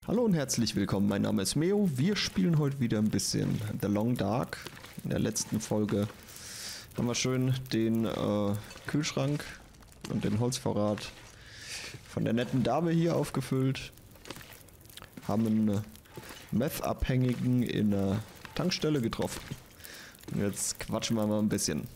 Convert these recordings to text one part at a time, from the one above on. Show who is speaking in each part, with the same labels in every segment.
Speaker 1: Hallo und herzlich willkommen, mein Name ist Meo. Wir spielen heute wieder ein bisschen The Long Dark. In der letzten Folge haben wir schön den Kühlschrank und den Holzvorrat von der netten Dame hier aufgefüllt. Haben einen Meth-Abhängigen in einer Tankstelle getroffen. Und jetzt quatschen wir mal ein bisschen.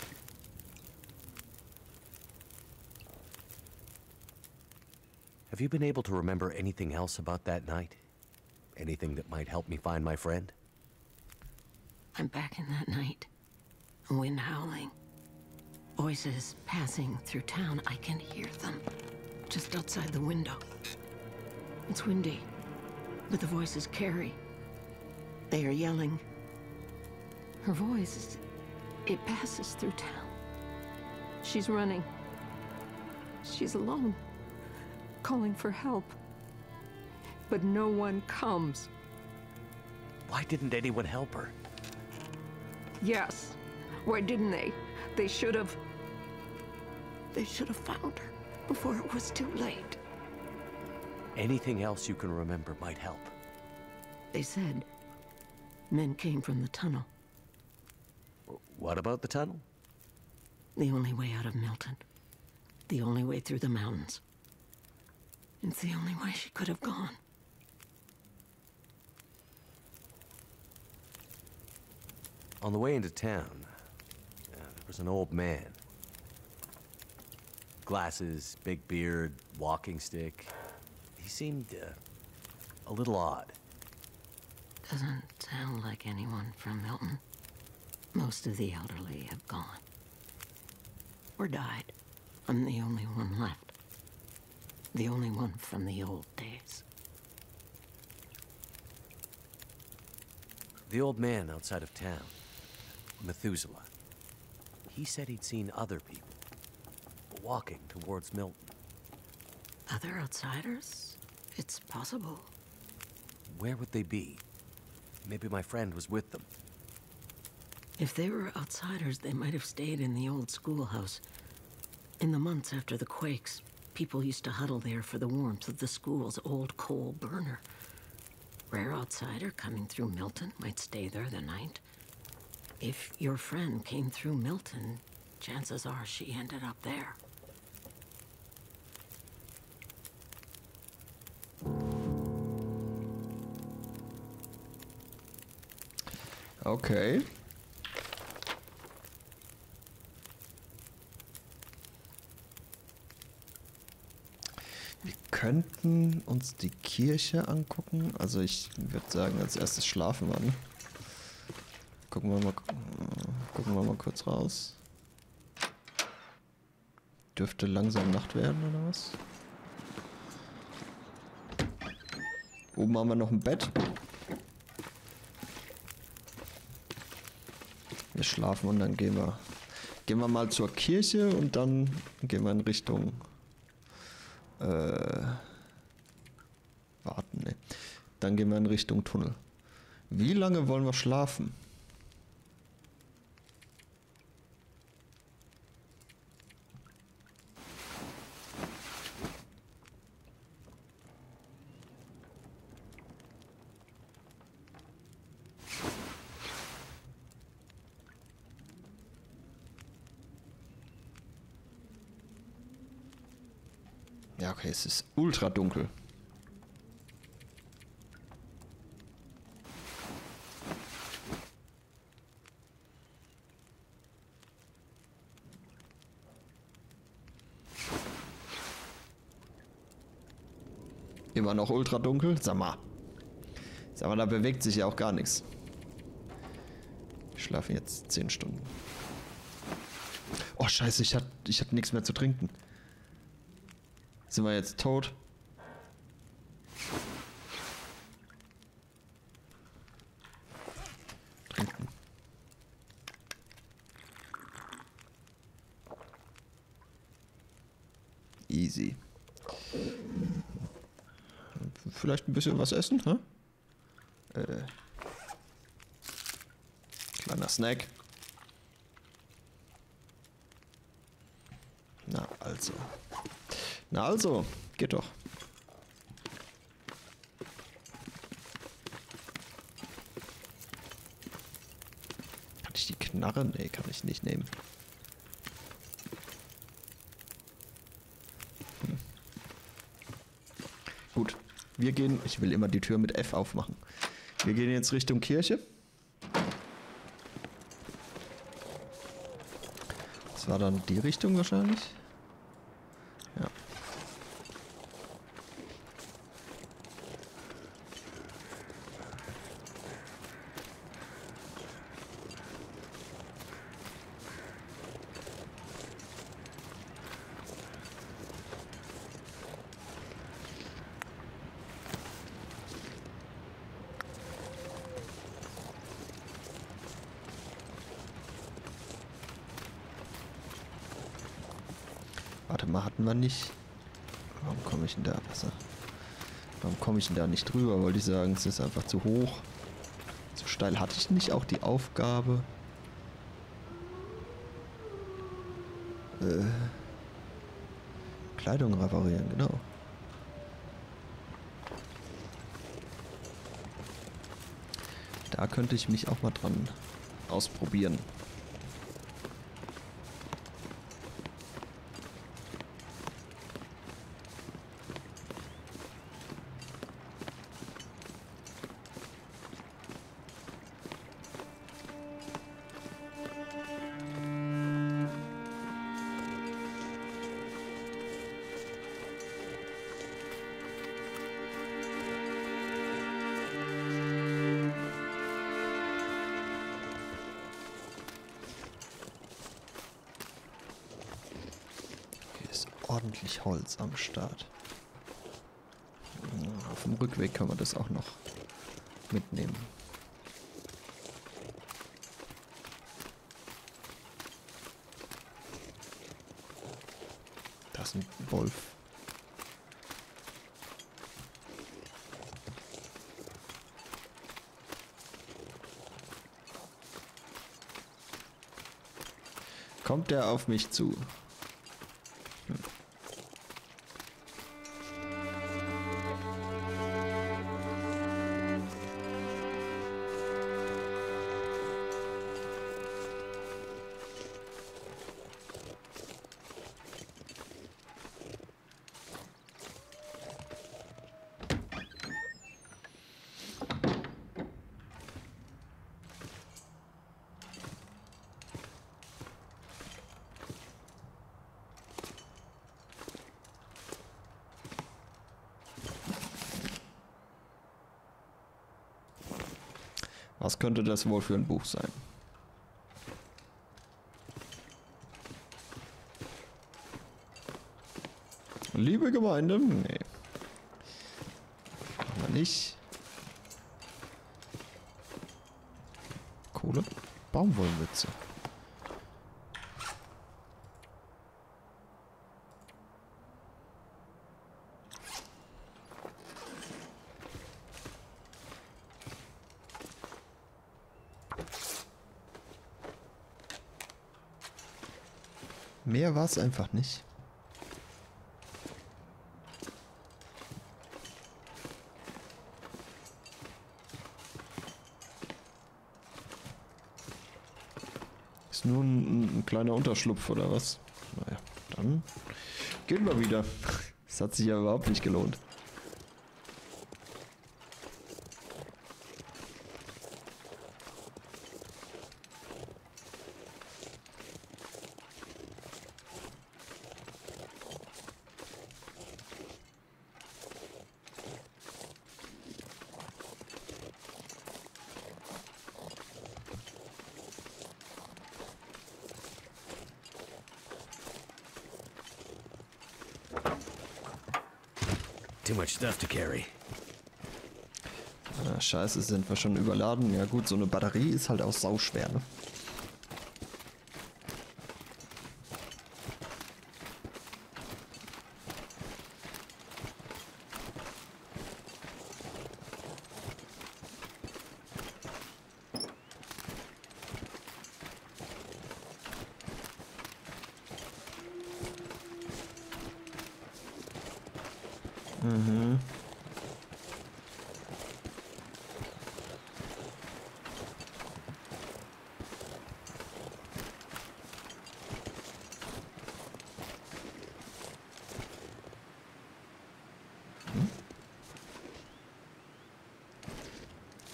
Speaker 2: Have you been able to remember anything else about that night? Anything that might help me find my friend?
Speaker 3: I'm back in that night. Wind howling. Voices passing through town. I can hear them. Just outside the window. It's windy, but the voices carry. They are yelling. Her voice, it passes through town. She's running. She's alone. Calling for help. But no one comes.
Speaker 2: Why didn't anyone help her?
Speaker 3: Yes. Why didn't they? They should have found her before it was too late.
Speaker 2: Anything else you can remember might help.
Speaker 3: They said men came from the tunnel.
Speaker 2: What about the tunnel?
Speaker 3: The only way out of Milton. The only way through the mountains. It's the only way she could have gone.
Speaker 2: On the way into town, there was an old man. Glasses, big beard, walking stick. He seemed a little odd.
Speaker 3: Doesn't sound like anyone from Milton. Most of the elderly have gone. Or died. I'm the only one left. The only one from the old days.
Speaker 2: The old man outside of town, Methuselah. He said he'd seen other people walking towards Milton.
Speaker 3: Other outsiders? It's possible.
Speaker 2: Where would they be? Maybe my friend was with them.
Speaker 3: If they were outsiders, they might have stayed in the old schoolhouse. In the months after the quakes, people used to huddle there for the warmth of the school's old coal burner. Rare outsider coming through Milton might stay there the night. If your friend came through Milton, chances are she ended up there.
Speaker 1: Okay. Wir könnten uns die Kirche angucken. Also ich würde sagen, als erstes schlafen wir. Ne? Gucken wir mal kurz raus. Dürfte langsam Nacht werden, oder was? Oben haben wir noch ein Bett. Wir schlafen und dann gehen wir mal zur Kirche und dann gehen wir in Richtung warten, ne. Dann gehen wir in Richtung Tunnel. Wie lange wollen wir schlafen? Ja, okay, es ist ultra dunkel. Immer noch ultra dunkel? Sag mal, da bewegt sich ja auch gar nichts. Wir schlafen jetzt 10 Stunden. Oh scheiße, ich hatte nichts mehr zu trinken. Sind wir jetzt tot? Trinken. Easy. Vielleicht ein bisschen was essen, hä? Kleiner Snack. Na also, geht doch. ich die Knarre? Nee, kann ich nicht nehmen. Gut, wir gehen... Ich will immer die Tür mit F aufmachen. Wir gehen jetzt Richtung Kirche. Das war dann die Richtung wahrscheinlich. Ja. Warte mal, hatten wir nicht... Warum komme ich denn da? Warum komme ich denn da nicht drüber? Wollte ich sagen, es ist einfach zu hoch. Zu steil. Hatte ich nicht auch die Aufgabe... Kleidung reparieren, genau. Da könnte ich mich auch mal dran ausprobieren. Ordentlich Holz am Start. Auf dem Rückweg kann man das auch noch mitnehmen. Das ist ein Wolf. Kommt der auf mich zu? Was könnte das wohl für ein Buch sein? Liebe Gemeinde? Nee. Machen wir nicht. Kohle? Baumwollmütze. Mehr war es einfach nicht. Ist nur ein kleiner Unterschlupf oder was? Naja, dann gehen wir wieder. Das hat sich ja überhaupt nicht gelohnt.
Speaker 2: Too much stuff to carry.
Speaker 1: Ah, scheiße, sind wir schon überladen. Ja gut, so eine Batterie ist halt auch sauschwer, ne? Mhm.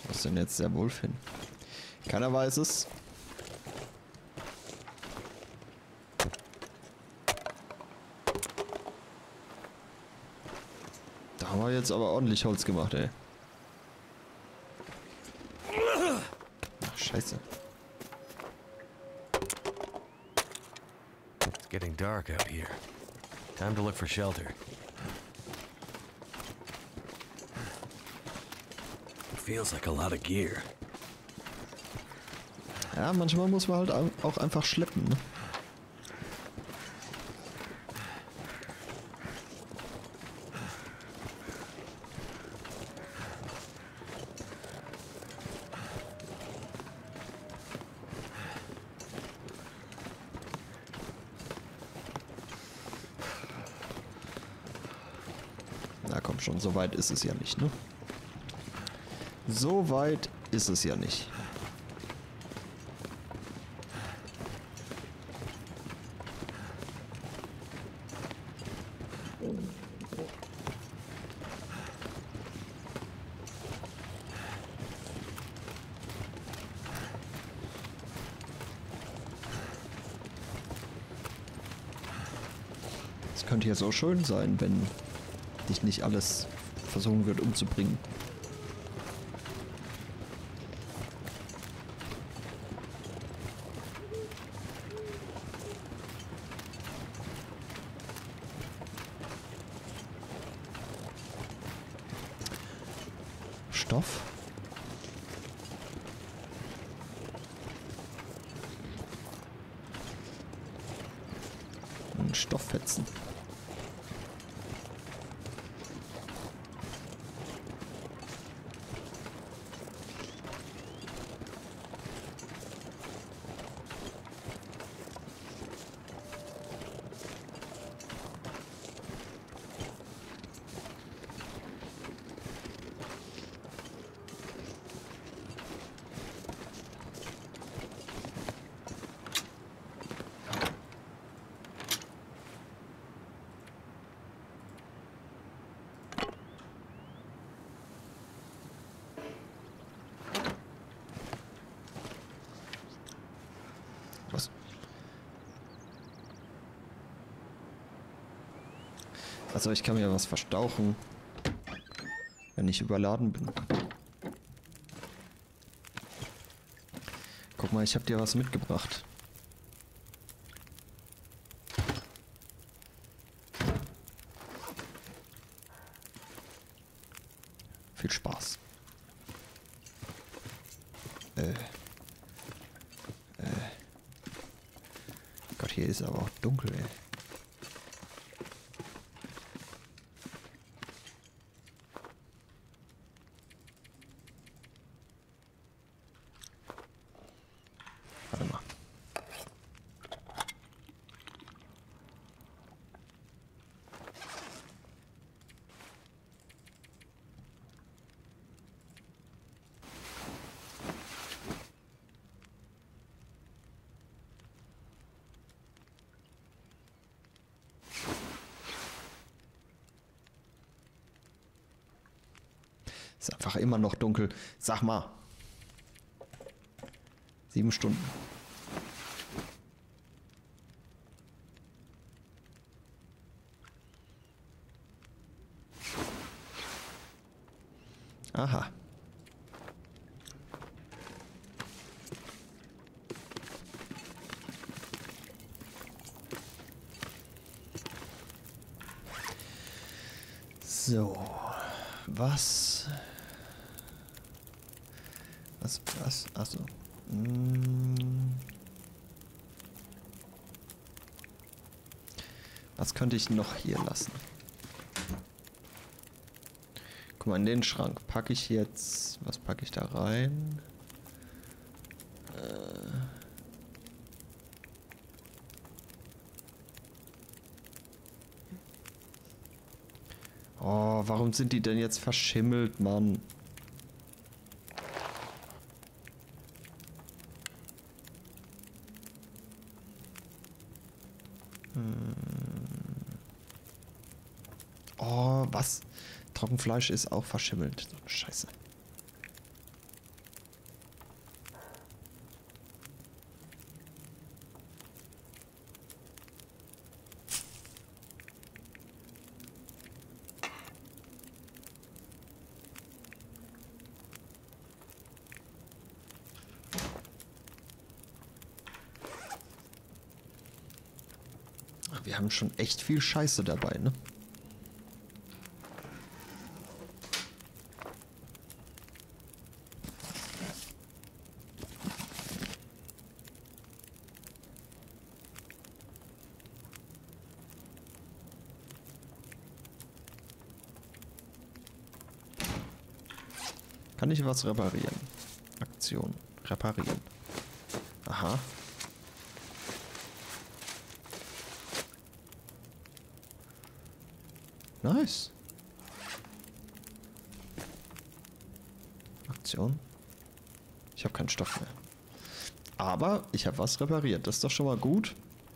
Speaker 1: Was ist denn jetzt der Wolf hin? Keiner weiß es. Da haben wir jetzt aber ordentlich Holz gemacht, ey. Ach, scheiße.
Speaker 2: It's getting dark out here. Time to look for shelter. Feels like a lot of gear.
Speaker 1: Ja, manchmal muss man halt auch einfach schleppen, ne? Na komm schon, so weit ist es ja nicht, ne? So weit ist es ja nicht. Es könnte ja so schön sein, wenn dich nicht alles versuchen wird umzubringen. Stoff? Ein Stofffetzen. Was? Also ich kann mir was verstauchen, wenn ich überladen bin. Guck mal, ich habe dir was mitgebracht. Viel Spaß. Gott, hier ist aber auch dunkel, ey. Warte mal. Ist einfach immer noch dunkel. Sag mal. 7 Stunden. Aha. So. Was? Achso. Was könnte ich noch hier lassen? Guck mal, in den Schrank packe ich jetzt... Was packe ich da rein? Oh, warum sind die denn jetzt verschimmelt, Mann? Oh, was? Trockenfleisch ist auch verschimmelt. So eine Scheiße. Wir haben schon echt viel Scheiße dabei, ne? Kann ich was reparieren? Aktion. Reparieren. Aha. Nice. Aktion. Ich habe keinen Stoff mehr. Aber ich habe was repariert. Das ist doch schon mal gut.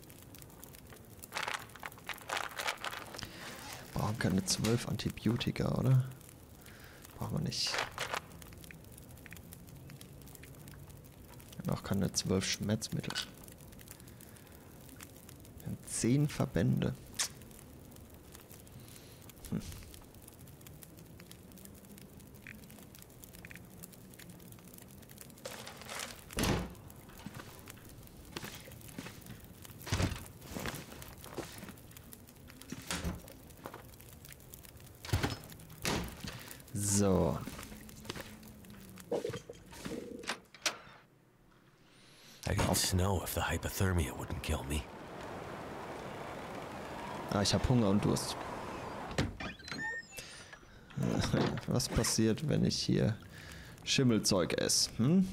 Speaker 1: Brauchen keine 12 Antibiotika, oder? Brauchen wir nicht. Auch keine 12 Schmerzmittel. Wir haben 10 Verbände. So.
Speaker 2: I didn't know if the hypothermia wouldn't kill me.
Speaker 1: Ah, ich habe Hunger und Durst. Was passiert, wenn ich hier Schimmelzeug esse? Hm?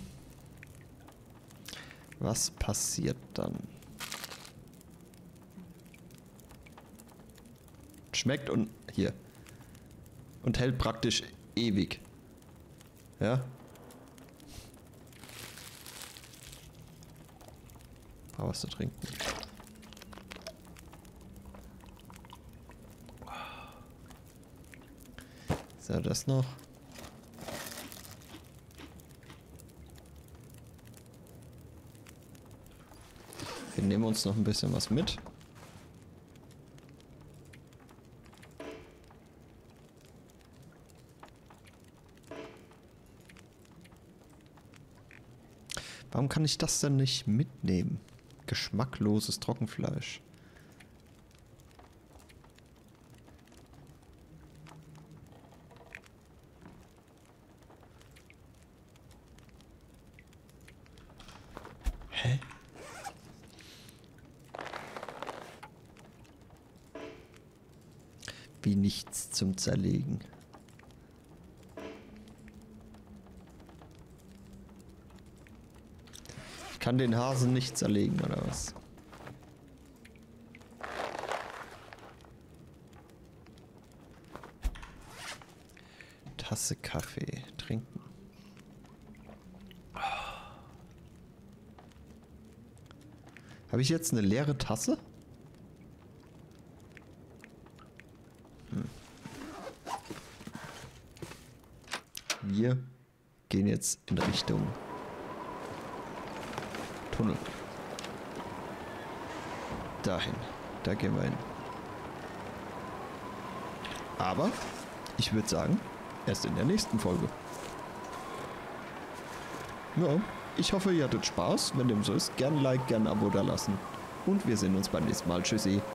Speaker 1: Was passiert dann? Schmeckt und hier. Und hält praktisch ewig. Ja? Brauch was zu trinken. So, das noch. Wir nehmen uns noch ein bisschen was mit. Warum kann ich das denn nicht mitnehmen? Geschmackloses Trockenfleisch. Hä? Wie nichts zum Zerlegen. Ich kann den Hasen nicht zerlegen, oder was? Tasse Kaffee trinken. Habe ich jetzt eine leere Tasse? Wir gehen jetzt in Richtung Tunnel. Dahin. Da gehen wir hin. Aber ich würde sagen, erst in der nächsten Folge. Ja, ich hoffe, ihr hattet Spaß. Wenn dem so ist, gern ein Like, gern ein Abo da lassen. Und wir sehen uns beim nächsten Mal. Tschüssi.